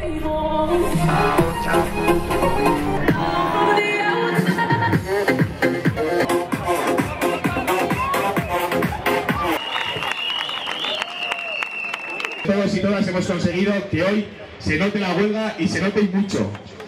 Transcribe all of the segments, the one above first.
Todos y todas hemos conseguido que hoy se note la huelga y se note mucho.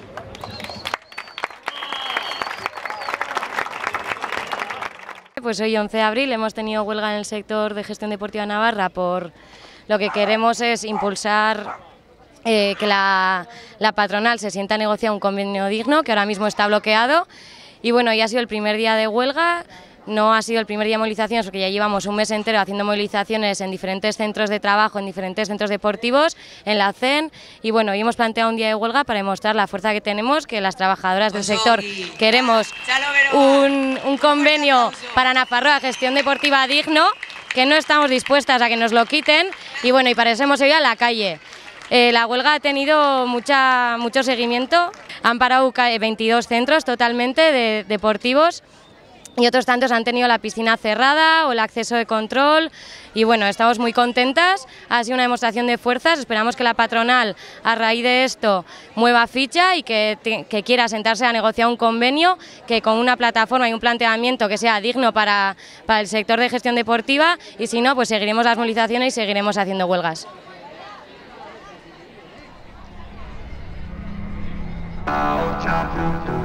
Pues hoy 11 de abril hemos tenido huelga en el sector de gestión deportiva Navarra por lo que queremos es impulsar que la patronal se sienta a negociar un convenio digno que ahora mismo está bloqueado y bueno, ya ha sido el primer día de huelga. No ha sido el primer día de movilizaciones porque ya llevamos un mes entero haciendo movilizaciones en diferentes centros de trabajo, en diferentes centros deportivos, en la CEN y bueno, hoy hemos planteado un día de huelga para demostrar la fuerza que tenemos, que las trabajadoras del sector queremos un convenio para Nafarroa, gestión deportiva digno, que no estamos dispuestas a que nos lo quiten y bueno, y para eso hemos ido a la calle. La huelga ha tenido mucho seguimiento, han parado 22 centros totalmente deportivos. Y otros tantos han tenido la piscina cerrada o el acceso de control y bueno, estamos muy contentas, ha sido una demostración de fuerzas, esperamos que la patronal a raíz de esto mueva ficha y que quiera sentarse a negociar un convenio, que con una plataforma y un planteamiento que sea digno para el sector de gestión deportiva y si no, pues seguiremos las movilizaciones y seguiremos haciendo huelgas. Chao, chao.